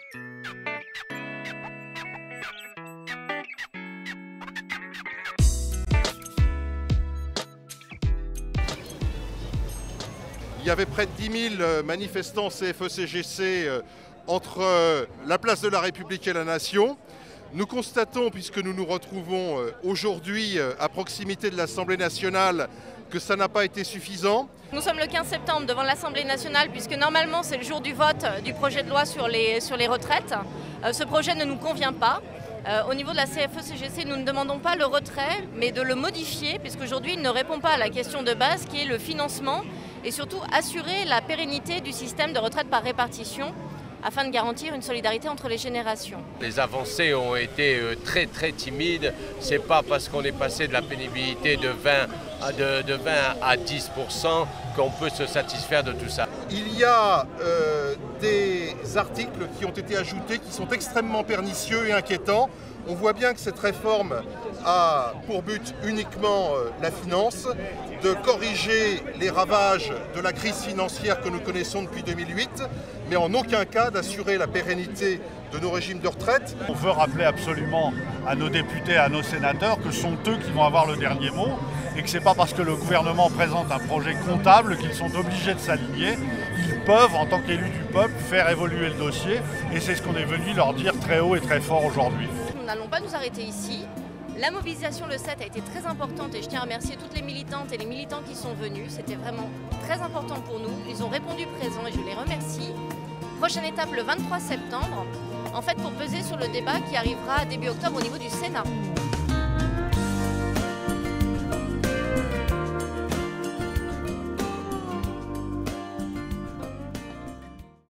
Il y avait près de 10 000 manifestants CFE-CGC entre la place de la République et la Nation. Nous constatons, puisque nous nous retrouvons aujourd'hui à proximité de l'Assemblée nationale, que ça n'a pas été suffisant. Nous sommes le 15 septembre devant l'Assemblée nationale, puisque normalement c'est le jour du vote du projet de loi sur les retraites. Ce projet ne nous convient pas. Au niveau de la CFE-CGC, nous ne demandons pas le retrait, mais de le modifier, puisqu'aujourd'hui il ne répond pas à la question de base qui est le financement et surtout assurer la pérennité du système de retraite par répartition afin de garantir une solidarité entre les générations. Les avancées ont été très timides. C'est pas parce qu'on est passé de la pénibilité de 20 à 10% qu'on peut se satisfaire de tout ça. Il y a des articles qui ont été ajoutés qui sont extrêmement pernicieux et inquiétants. On voit bien que cette réforme a pour but uniquement la finance, de corriger les ravages de la crise financière que nous connaissons depuis 2008, mais en aucun cas d'assurer la pérennité de nos régimes de retraite. On veut rappeler absolument à nos députés, à nos sénateurs que ce sont eux qui vont avoir le dernier mot et que ce n'est pas parce que le gouvernement présente un projet comptable qu'ils sont obligés de s'aligner. Ils peuvent, en tant qu'élus du peuple, faire évoluer le dossier et c'est ce qu'on est venu leur dire très haut et très fort aujourd'hui. Nous n'allons pas nous arrêter ici. La mobilisation le 7 a été très importante et je tiens à remercier toutes les militantes et les militants qui sont venus. C'était vraiment très important pour nous. Ils ont répondu présent et je les remercie. Prochaine étape le 23 septembre, en fait pour peser sur le débat qui arrivera début octobre au niveau du Sénat.